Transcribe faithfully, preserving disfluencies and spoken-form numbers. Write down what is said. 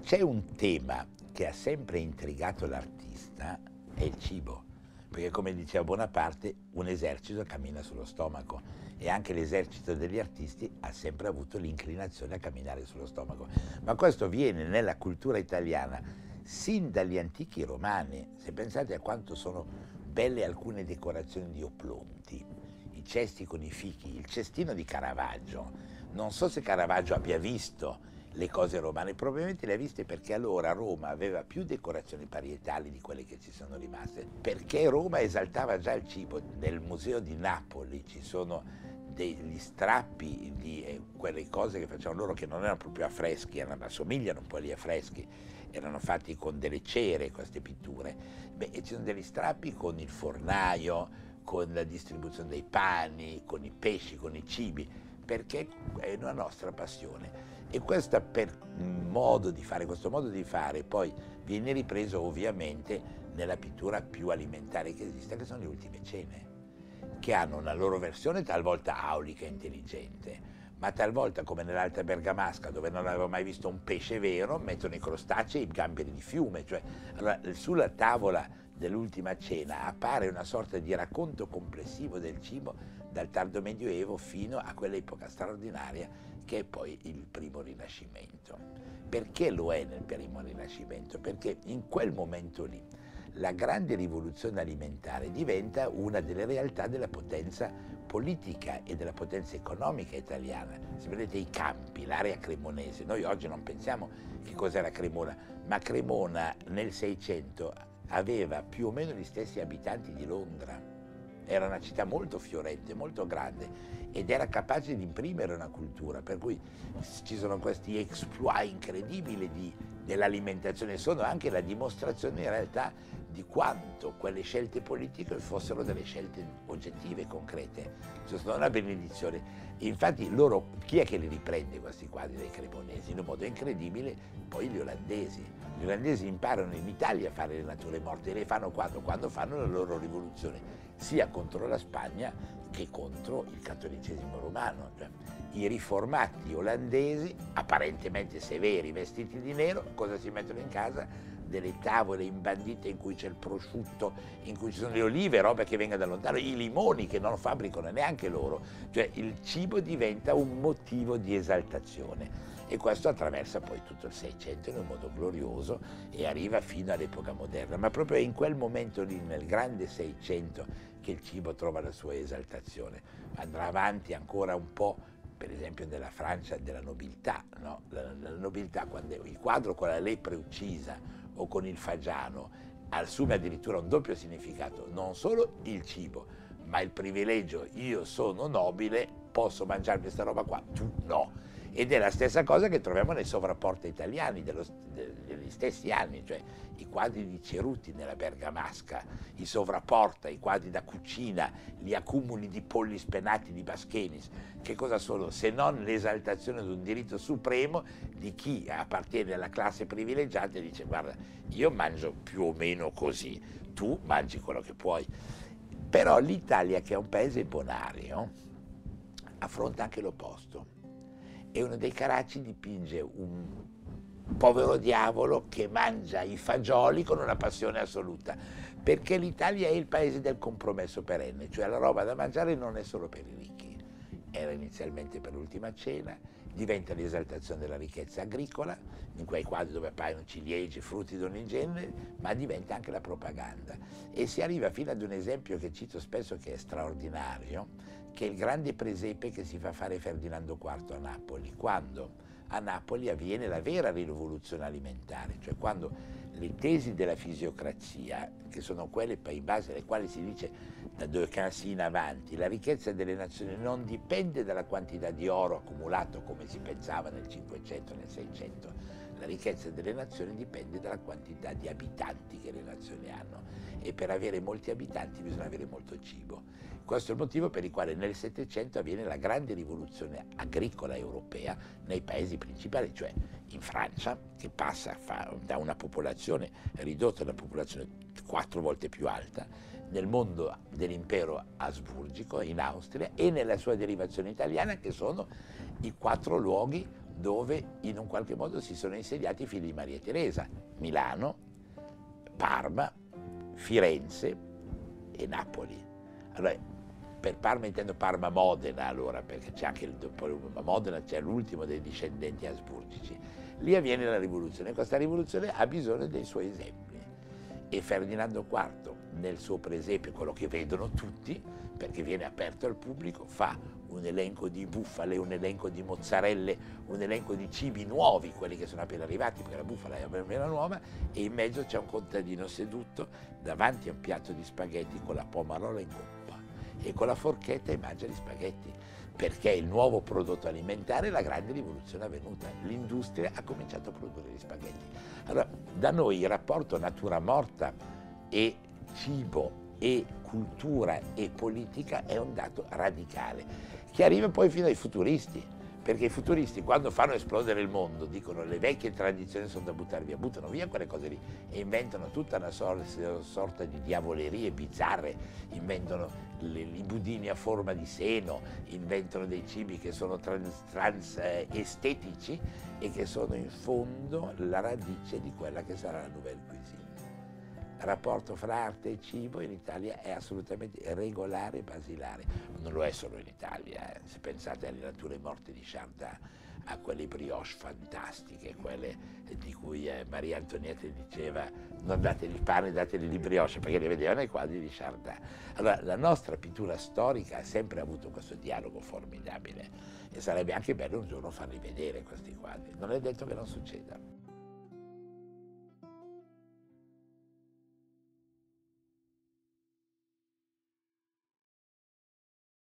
c'è un tema che ha sempre intrigato l'artista, è il cibo. Perché come diceva Bonaparte, un esercito cammina sullo stomaco e anche l'esercito degli artisti ha sempre avuto l'inclinazione a camminare sullo stomaco. Ma questo viene nella cultura italiana sin dagli antichi romani. Se pensate a quanto sono belle alcune decorazioni di Oplonti, i cesti con i fichi, il cestino di Caravaggio. Non so se Caravaggio abbia visto le cose romane, probabilmente le ha viste perché allora Roma aveva più decorazioni parietali di quelle che ci sono rimaste, perché Roma esaltava già il cibo. Nel museo di Napoli ci sono degli strappi di eh, quelle cose che facevano loro, che non erano proprio affreschi, erano, assomigliano un po' agli affreschi, erano fatti con delle cere queste pitture. Beh, e ci sono degli strappi con il fornaio, con la distribuzione dei pani, con i pesci, con i cibi, perché è una nostra passione. E questo per modo di fare, questo modo di fare poi viene ripreso ovviamente nella pittura più alimentare che esiste, che sono le ultime cene, che hanno una loro versione talvolta aulica e intelligente, ma talvolta, come nell'Alta Bergamasca, dove non avevo mai visto un pesce vero, mettono i crostacei e i gamberi di fiume. Cioè, allora, sulla tavola dell'ultima cena appare una sorta di racconto complessivo del cibo dal tardo medioevo fino a quell'epoca straordinaria che è poi il primo Rinascimento. Perché lo è nel primo Rinascimento? Perché in quel momento lì la grande rivoluzione alimentare diventa una delle realtà della potenza politica e della potenza economica italiana. Se vedete i campi, l'area cremonese, noi oggi non pensiamo che cos'era Cremona, ma Cremona nel Seicento aveva più o meno gli stessi abitanti di Londra. Era una città molto fiorente, molto grande, ed era capace di imprimere una cultura, per cui ci sono questi exploit incredibili di, dell'alimentazione, sono anche la dimostrazione in realtà di quanto quelle scelte politiche fossero delle scelte oggettive, concrete, cioè sono una benedizione. Infatti loro, chi è che li riprende questi quadri dei cremonesi? In un modo incredibile poi gli olandesi. Gli olandesi imparano in Italia a fare le nature morte, e le fanno quando? Quando fanno la loro rivoluzione, sia contro la Spagna che contro il cattolicesimo romano. Cioè, i riformati olandesi, apparentemente severi, vestiti di nero, cosa si mettono in casa? Delle tavole imbandite in cui c'è il prosciutto, in cui ci sono le olive, roba che venga da lontano, i limoni che non fabbricano neanche loro. Cioè il cibo diventa un motivo di esaltazione. E questo attraversa poi tutto il Seicento in un modo glorioso e arriva fino all'epoca moderna. Ma proprio è in quel momento lì, nel grande Seicento, che il cibo trova la sua esaltazione. Andrà avanti ancora un po', per esempio nella Francia della nobiltà, no? la, la nobiltà, quando il quadro con la lepre uccisa o con il fagiano assume addirittura un doppio significato, non solo il cibo, ma il privilegio, io sono nobile, posso mangiare questa roba qua, tu no. Ed è la stessa cosa che troviamo nei sovrapporti italiani dello, degli stessi anni, cioè i quadri di Ceruti nella Bergamasca, i sovrapporta, i quadri da cucina, gli accumuli di polli spenati di Baschenis. Che cosa sono se non l'esaltazione di un diritto supremo di chi appartiene alla classe privilegiata e dice: guarda, io mangio più o meno così, tu mangi quello che puoi. Però l'Italia, che è un paese bonario, affronta anche l'opposto. E uno dei Carracci dipinge un povero diavolo che mangia i fagioli con una passione assoluta, perché l'Italia è il paese del compromesso perenne, cioè la roba da mangiare non è solo per i ricchi, era inizialmente per l'ultima cena, diventa l'esaltazione della ricchezza agricola, in quei quadri dove appaiono ciliegi, frutti di ogni genere, ma diventa anche la propaganda. E si arriva fino ad un esempio che cito spesso, che è straordinario, che è il grande presepe che si fa fare Ferdinando quarto a Napoli, quando a Napoli avviene la vera rivoluzione alimentare, cioè quando le tesi della fisiocrazia, che sono quelle in base alle quali si dice da due classi in avanti, la ricchezza delle nazioni non dipende dalla quantità di oro accumulato come si pensava nel Cinquecento, nel Seicento, la ricchezza delle nazioni dipende dalla quantità di abitanti che le nazioni hanno, e per avere molti abitanti bisogna avere molto cibo. Questo è il motivo per il quale nel Settecento avviene la grande rivoluzione agricola europea nei paesi principali, cioè in Francia, che passa da una popolazione ridotta a una popolazione quattro volte più alta, nel mondo dell'impero asburgico, in Austria, e nella sua derivazione italiana, che sono i quattro luoghi dove in un qualche modo si sono insediati i figli di Maria Teresa: Milano, Parma, Firenze e Napoli. Allora, per Parma intendo Parma-Modena, allora, perché c'è anche il, a Modena c'è l'ultimo dei discendenti asburgici. Lì avviene la rivoluzione, e questa rivoluzione ha bisogno dei suoi esempi. E Ferdinando quarto, nel suo presepio, quello che vedono tutti, perché viene aperto al pubblico, fa un elenco di bufale, un elenco di mozzarelle, un elenco di cibi nuovi, quelli che sono appena arrivati, perché la bufala è appena nuova, e in mezzo c'è un contadino seduto davanti a un piatto di spaghetti con la pomarola in poppa e con la forchetta e mangia gli spaghetti, perché il nuovo prodotto alimentare è la grande rivoluzione avvenuta. L'industria ha cominciato a produrre gli spaghetti. Allora, da noi il rapporto natura morta e cibo e cultura e politica è un dato radicale, che arriva poi fino ai futuristi, perché i futuristi, quando fanno esplodere il mondo, dicono le vecchie tradizioni sono da buttare via, buttano via quelle cose lì e inventano tutta una sorta di diavolerie bizzarre, inventano le, i budini a forma di seno, inventano dei cibi che sono trans, trans eh, estetici e che sono in fondo la radice di quella che sarà la nouvelle cuisine. Il rapporto fra arte e cibo in Italia è assolutamente regolare e basilare. Non lo è solo in Italia, eh. Se pensate alle nature morte di Chardin, a quelle brioche fantastiche, quelle di cui eh, Maria Antonietta diceva non dategli pane, dategli brioche, perché le vedeva nei quadri di Chardin. Allora, la nostra pittura storica ha sempre avuto questo dialogo formidabile e sarebbe anche bello un giorno farli vedere questi quadri. Non è detto che non succeda.